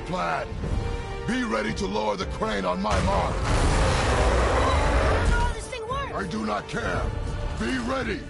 plan. Be ready to lower the crane on my mark. I don't know how this thing works. I do not care. Be ready.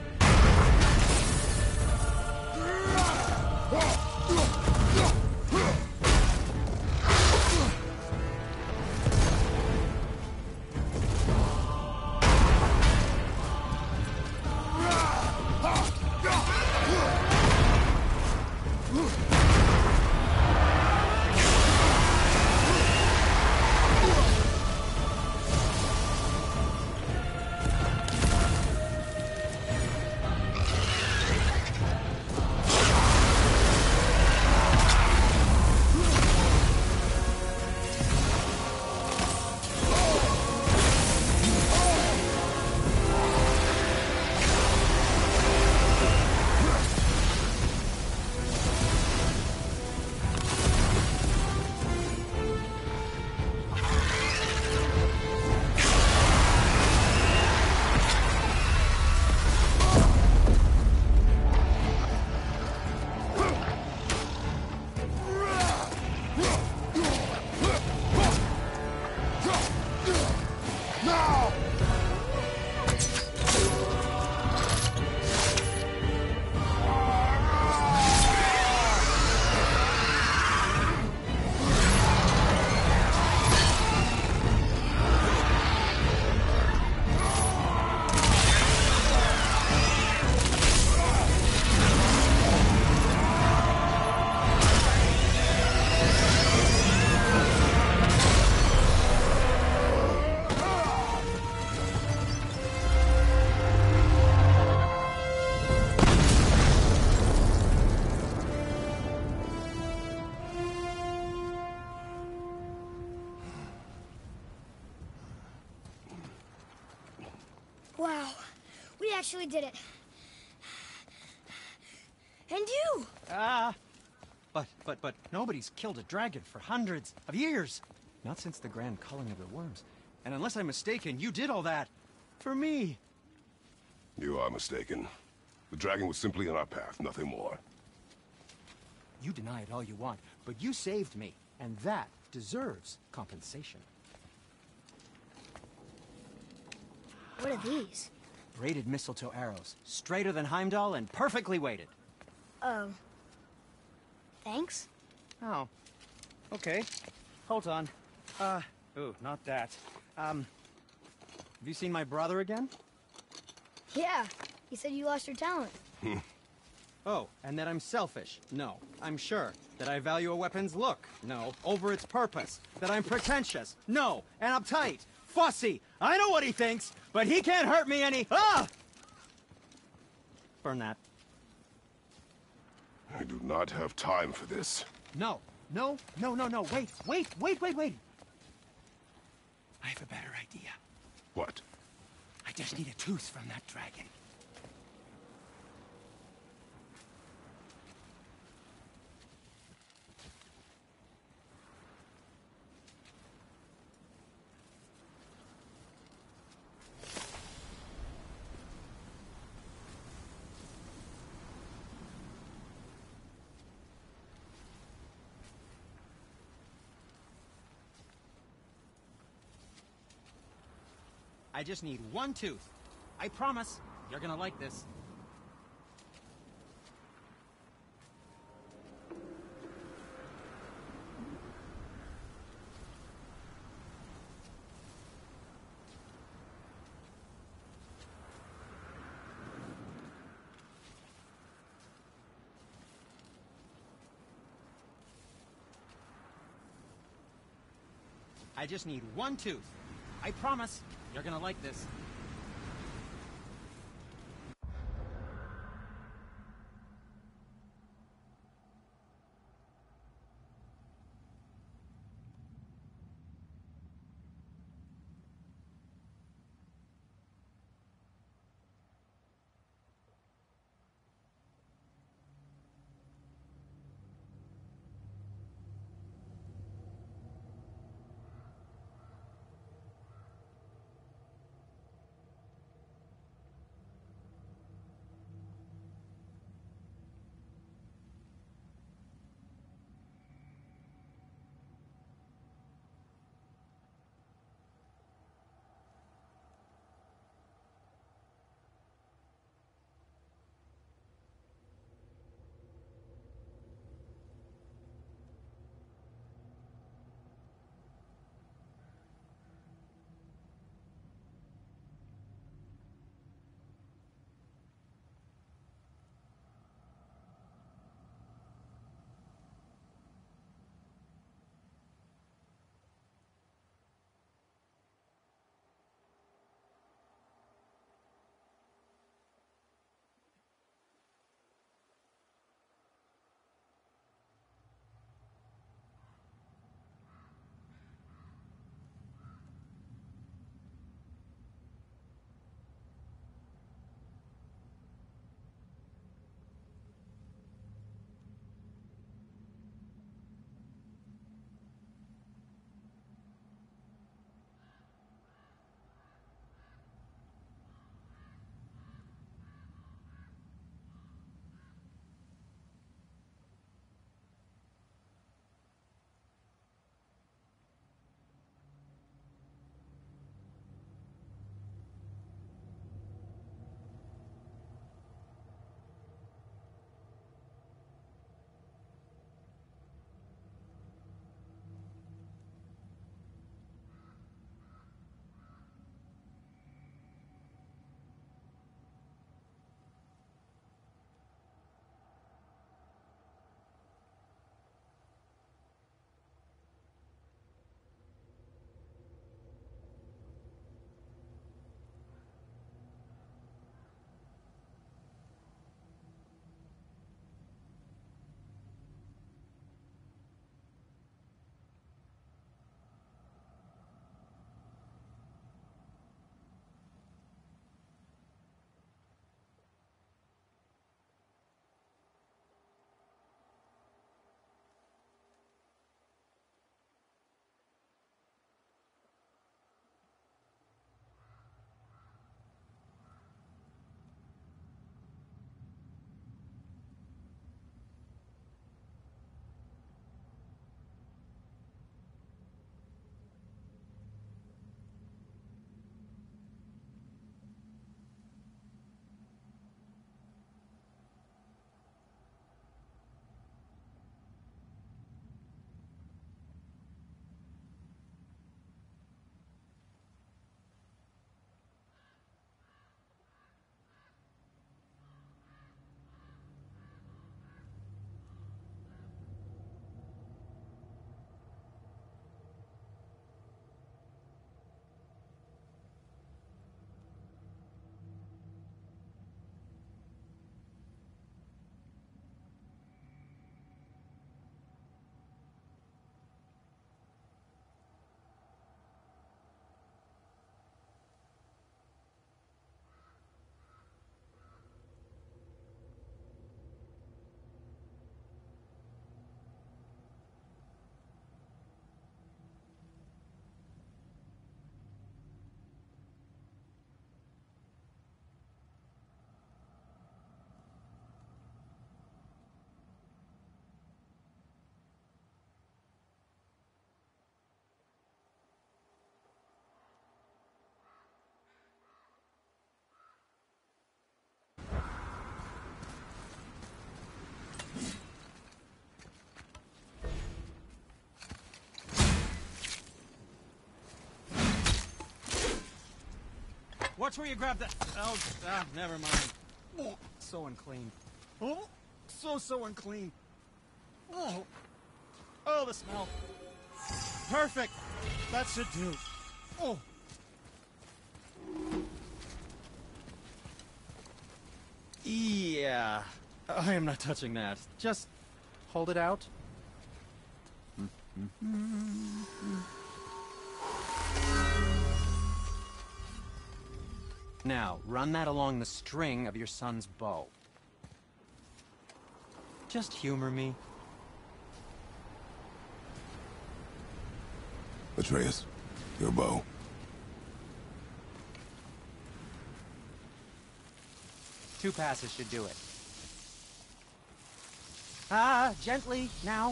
Wow, we actually did it. And you! But nobody's killed a dragon for hundreds of years. Not since the grand culling of the worms. And unless I'm mistaken, you did all that for me. You are mistaken. The dragon was simply in our path, nothing more. You deny it all you want, but you saved me, and that deserves compensation. What are these? Braided mistletoe arrows, straighter than Heimdall and perfectly weighted. Oh. Thanks? Oh. Okay. Hold on. Ooh, not that. Have you seen my brother again? Yeah, he said you lost your talent. Oh, and that I'm selfish? No, I'm sure. That I value a weapon's look? No, over its purpose. That I'm pretentious? No, and uptight, fussy. I know what he thinks, but he can't hurt me any. Ah! Burn that. I do not have time for this. No. Wait. I have a better idea. What? I just need a tooth from that dragon. I just need one tooth. I promise. You're gonna like this. I just need one tooth. I promise. You're gonna like this. Watch where you grab that. Oh, never mind. Oh, so unclean. Oh, so unclean. Oh, the smell. Perfect. That should do. Oh. Yeah. I am not touching that. Just hold it out. Now, run that along the string of your son's bow. Just humor me. Atreus, your bow. Two passes should do it. Gently, now.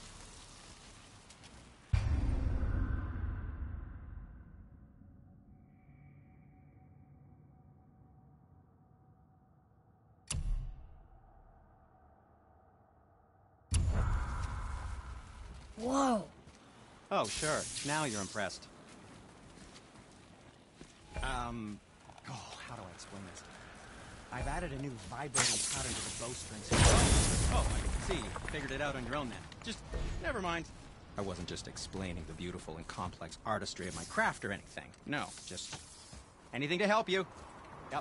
Whoa. Oh, sure. Now you're impressed. How do I explain this? I've added a new vibrating pattern to the bowstrings. Oh, I can see. You figured it out on your own then. Just, never mind. I wasn't just explaining the beautiful and complex artistry of my craft or anything. No, just anything to help you. Yep.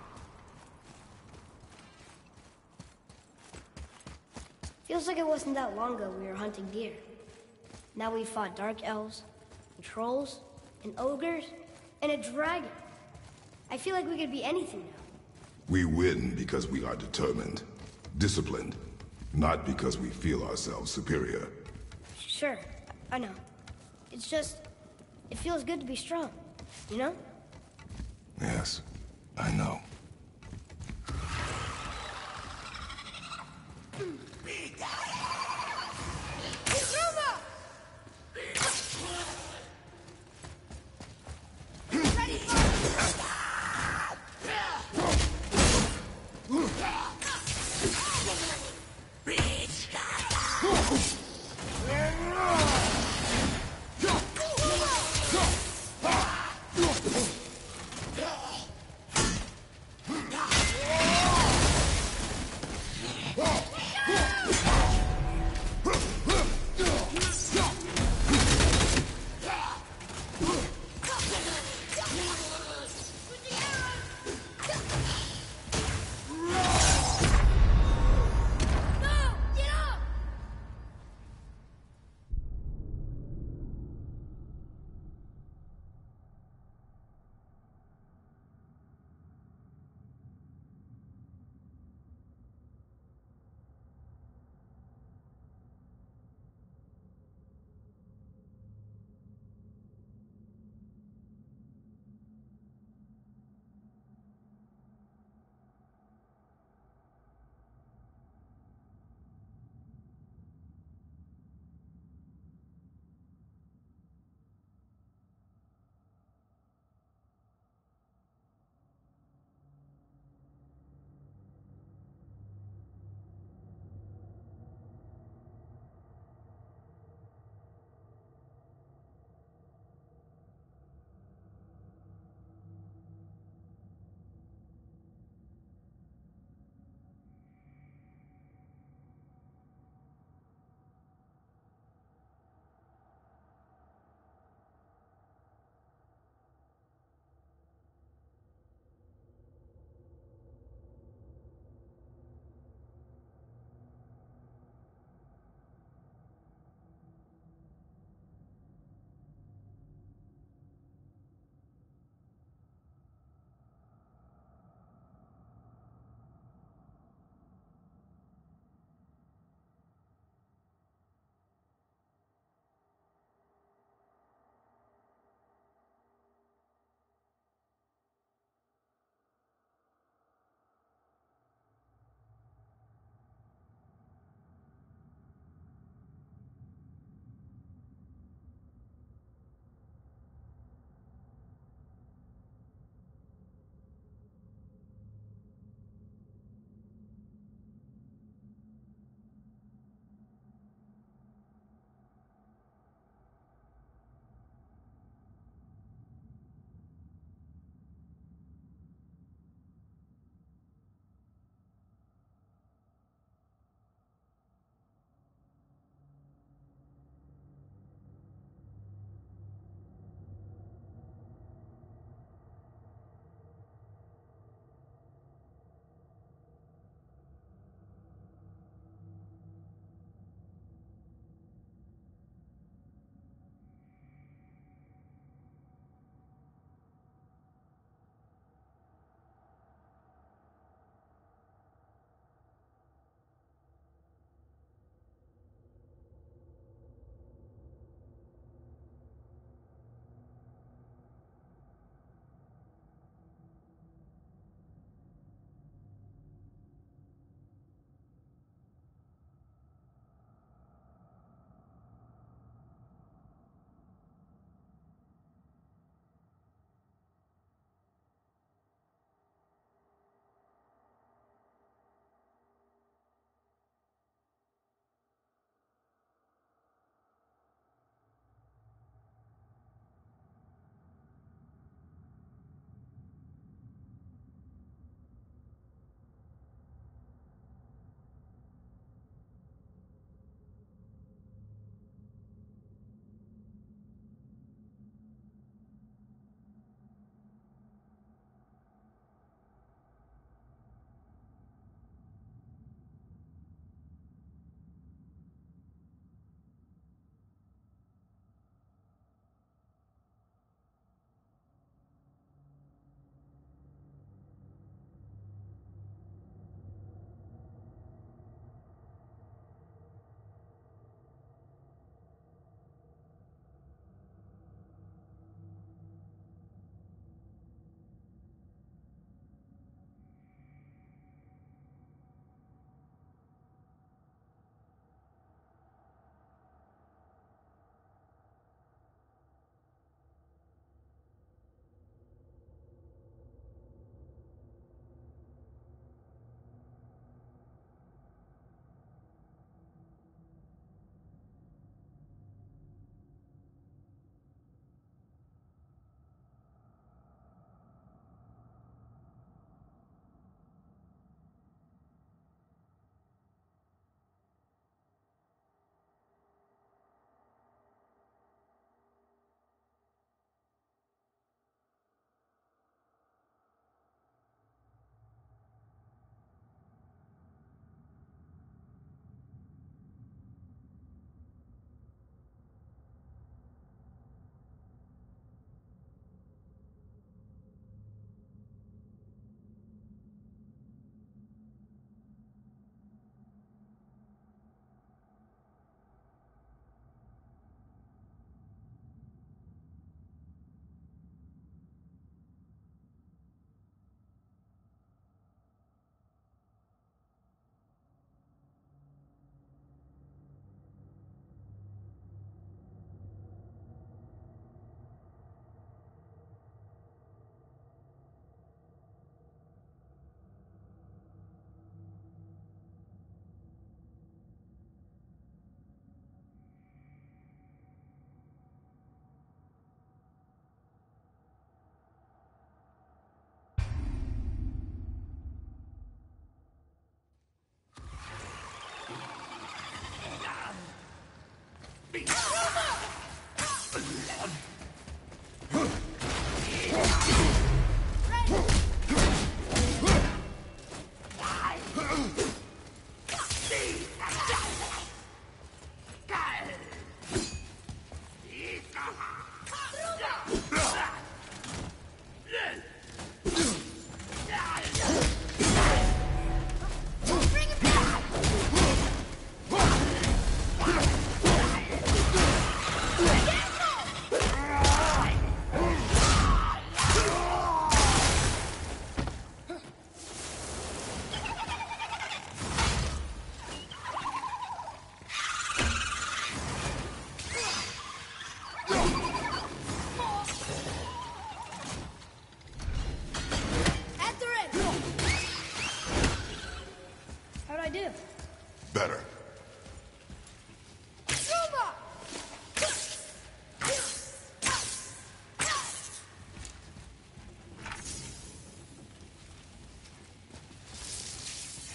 Feels like it wasn't that long ago we were hunting deer. Now we fought dark elves, and trolls, and ogres, and a dragon. I feel like we could be anything now. We win because we are determined, disciplined, not because we feel ourselves superior. Sure, I know. It's just, it feels good to be strong, you know? Yes, I know.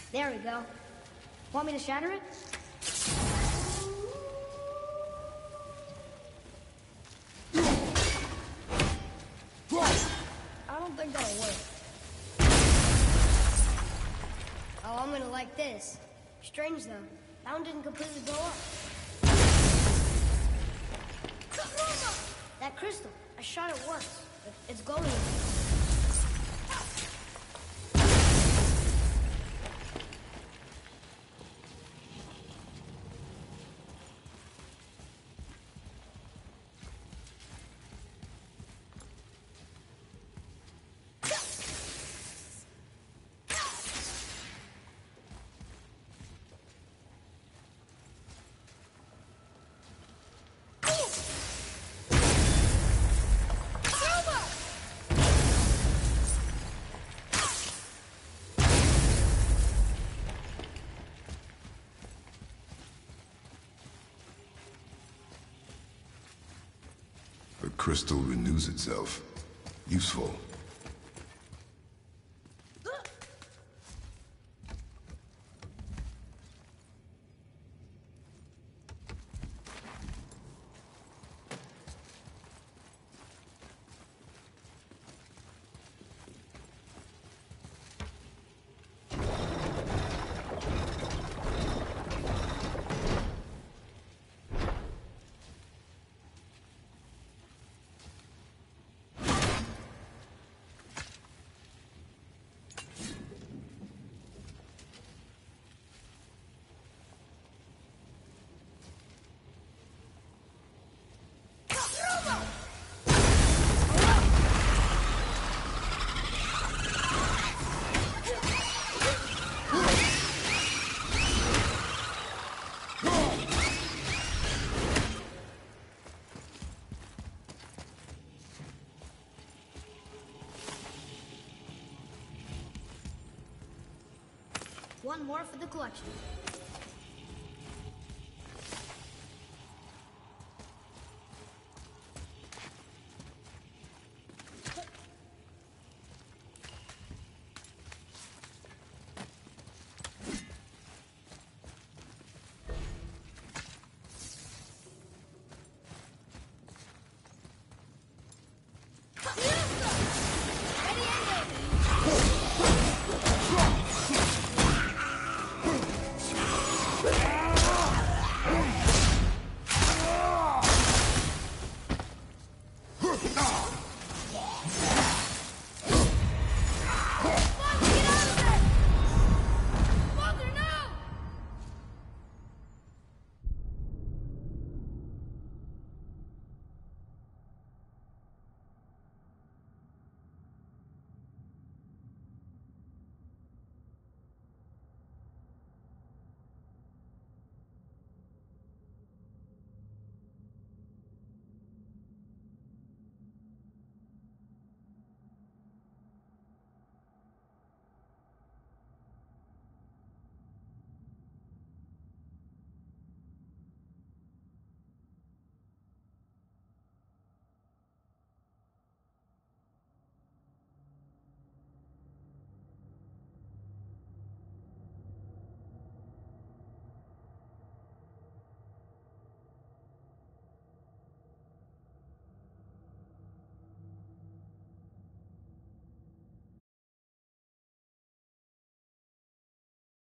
There we go. Want me to shatter it? I don't think that'll work. Oh, I'm gonna like this. Strange though. That one didn't completely blow up. That crystal. I shot it once. It's glowing again. The crystal renews itself. Useful. One more for the collection.